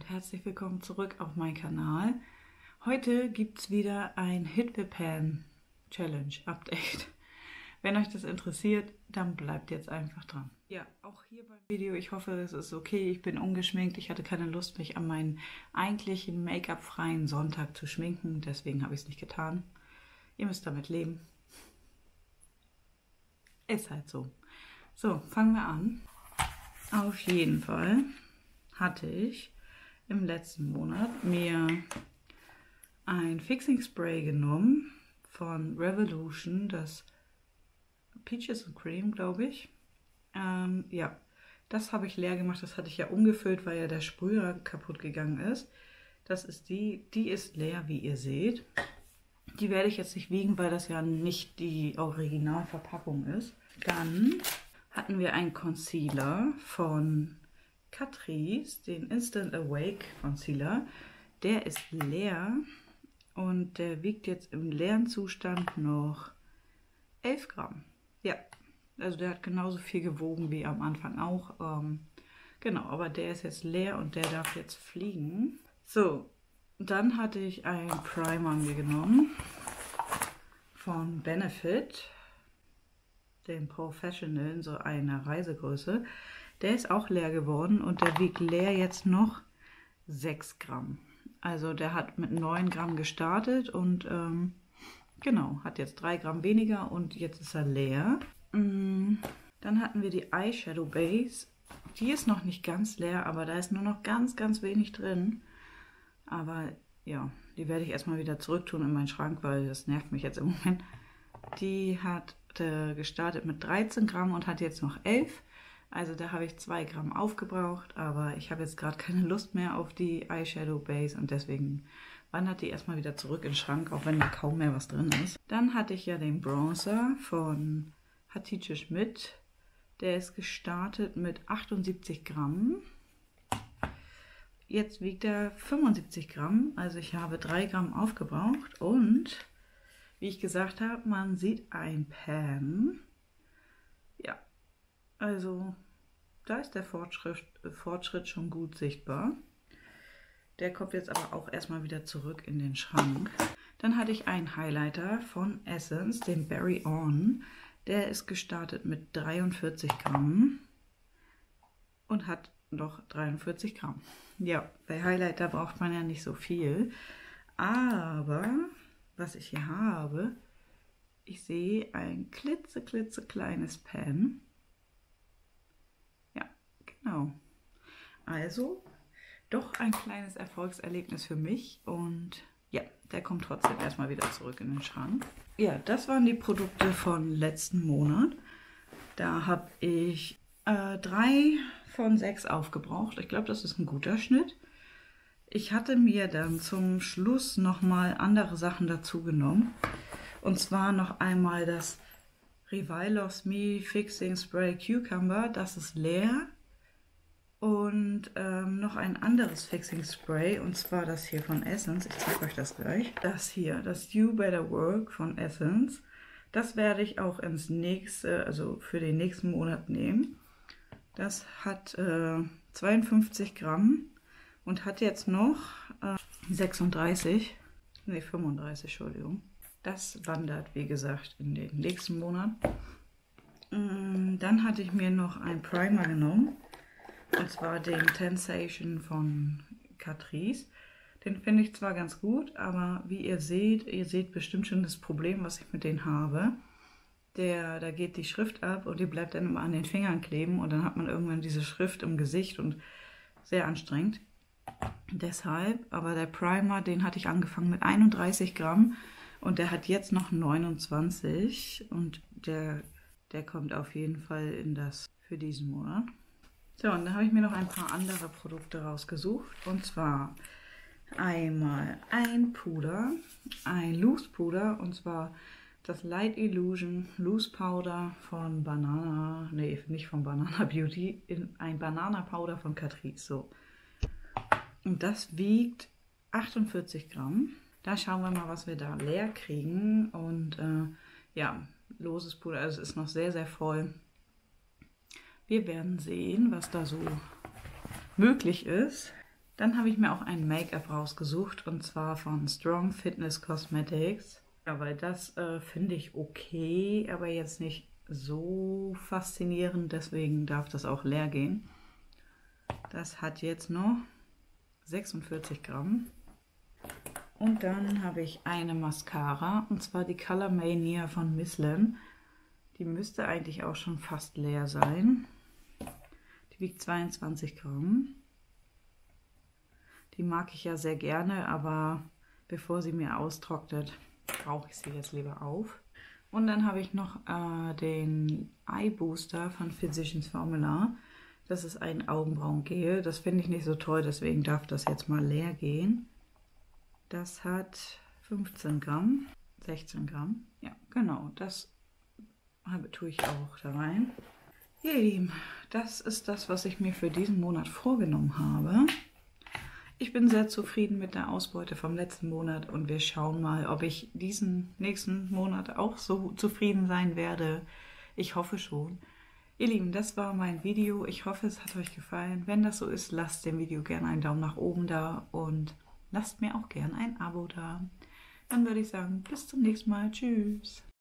und herzlich willkommen zurück auf meinen Kanal. Heute gibt es wieder ein Hit the Pan Challenge Update. Wenn euch das interessiert, dann bleibt jetzt einfach dran. Ja, auch hier beim Video, ich hoffe, es ist okay. Ich bin ungeschminkt. Ich hatte keine Lust, mich an meinen eigentlichen Make-up-freien Sonntag zu schminken. Deswegen habe ich es nicht getan. Ihr müsst damit leben. Ist halt so. So, fangen wir an. Auf jeden Fall hatte ich im letzten Monat mir ein Fixing Spray genommen von Revolution, das Peaches and Cream, glaube ich. Ja, das habe ich leer gemacht, das hatte ich ja umgefüllt, weil ja der Sprüher kaputt gegangen ist. Das ist die ist leer, wie ihr seht. Die werde ich jetzt nicht wiegen, weil das ja nicht die Originalverpackung ist. Dann hatten wir einen Concealer von Catrice, den Instant Awake Concealer. Der ist leer und der wiegt jetzt im leeren Zustand noch 11 Gramm. Ja, also der hat genauso viel gewogen wie am Anfang auch. Genau, aber der ist jetzt leer und der darf jetzt fliegen. So, dann hatte ich einen Primer mir genommen von Benefit, den Professional, so eine Reisegröße. Der ist auch leer geworden und der wiegt leer jetzt noch 6 Gramm. Also der hat mit 9 Gramm gestartet und genau, hat jetzt 3 Gramm weniger und jetzt ist er leer. Dann hatten wir die Eyeshadow Base. Die ist noch nicht ganz leer, aber da ist nur noch ganz, ganz wenig drin. Aber ja, die werde ich erstmal wieder zurücktun in meinen Schrank, weil das nervt mich jetzt im Moment. Die hat gestartet mit 13 Gramm und hat jetzt noch 11. Also da habe ich 2 Gramm aufgebraucht, aber ich habe jetzt gerade keine Lust mehr auf die Eyeshadow Base und deswegen wandert die erstmal wieder zurück in den Schrank, auch wenn da kaum mehr was drin ist. Dann hatte ich ja den Bronzer von Hatice Schmidt. Der ist gestartet mit 78 Gramm. Jetzt wiegt er 75 Gramm, also ich habe 3 Gramm aufgebraucht und wie ich gesagt habe, man sieht ein Pan. Ja, also da ist der Fortschritt schon gut sichtbar. Der kommt jetzt aber auch erstmal wieder zurück in den Schrank. Dann hatte ich einen Highlighter von Essence, den Berry On. Der ist gestartet mit 43 Gramm und hat noch 43 Gramm. Ja, bei Highlighter braucht man ja nicht so viel. Aber was ich hier habe, ich sehe ein klitzekleines Pan. Ja, genau. Also doch ein kleines Erfolgserlebnis für mich und ja, der kommt trotzdem erstmal wieder zurück in den Schrank. Ja, das waren die Produkte von letzten Monat. Da habe ich 3 von 6 aufgebraucht. Ich glaube, das ist ein guter Schnitt. Ich hatte mir dann zum Schluss nochmal andere Sachen dazu genommen. Und zwar noch einmal das Revilos Me Fixing Spray Cucumber. Das ist leer. Und noch ein anderes Fixing Spray. Und zwar das hier von Essence. Ich zeige euch das gleich. Das hier, das You Better Work von Essence. Das werde ich auch ins nächste, also für den nächsten Monat nehmen. Das hat 52 Gramm. Und hat jetzt noch 35, Entschuldigung. Das wandert, wie gesagt, in den nächsten Monat. Dann hatte ich mir noch einen Primer genommen. Und zwar den Tensation von Catrice. Den finde ich zwar ganz gut, aber wie ihr seht bestimmt schon das Problem, was ich mit denen habe. Da geht die Schrift ab und die bleibt dann immer an den Fingern kleben. Und dann hat man irgendwann diese Schrift im Gesicht und sehr anstrengend. Deshalb, aber der Primer, den hatte ich angefangen mit 31 Gramm und der hat jetzt noch 29 und der kommt auf jeden Fall in das für diesen Monat. So, und dann habe ich mir noch ein paar andere Produkte rausgesucht und zwar einmal ein Puder, ein Loose Puder und zwar das Light Illusion Loose Powder von Banana, nee, nicht von Banana Beauty, ein Banana Powder von Catrice, so. Und das wiegt 48 Gramm. Da schauen wir mal, was wir da leer kriegen. Und ja, loses Puder, also es ist noch sehr, sehr voll. Wir werden sehen, was da so möglich ist. Dann habe ich mir auch ein Make-up rausgesucht und zwar von Strong Fitness Cosmetics. Ja, weil das finde ich okay, aber jetzt nicht so faszinierend, deswegen darf das auch leer gehen. Das hat jetzt noch 46 Gramm. Und dann habe ich eine Mascara, und zwar die Color Mania von Misslem. Die müsste eigentlich auch schon fast leer sein. Die wiegt 22 Gramm. Die mag ich ja sehr gerne, aber bevor sie mir austrocknet, brauche ich sie jetzt lieber auf. Und dann habe ich noch den Eye Booster von Physicians Formula. Das ist ein Augenbrauengel. Das finde ich nicht so toll, deswegen darf das jetzt mal leer gehen. Das hat 15 Gramm, 16 Gramm. Ja, genau, das tue ich auch da rein. Ja, ihr Lieben, das ist das, was ich mir für diesen Monat vorgenommen habe. Ich bin sehr zufrieden mit der Ausbeute vom letzten Monat und wir schauen mal, ob ich diesen nächsten Monat auch so zufrieden sein werde. Ich hoffe schon. Ihr Lieben, das war mein Video. Ich hoffe, es hat euch gefallen. Wenn das so ist, lasst dem Video gerne einen Daumen nach oben da und lasst mir auch gerne ein Abo da. Dann würde ich sagen, bis zum nächsten Mal. Tschüss.